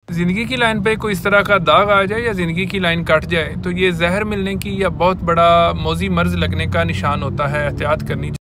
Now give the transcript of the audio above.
ज़िंदगी की लाइन पे कोई इस तरह का दाग आ जाए या ज़िंदगी की लाइन कट जाए तो ये जहर मिलने की या बहुत बड़ा मौजी मर्ज लगने का निशान होता है, एहतियात करनी चाहिए।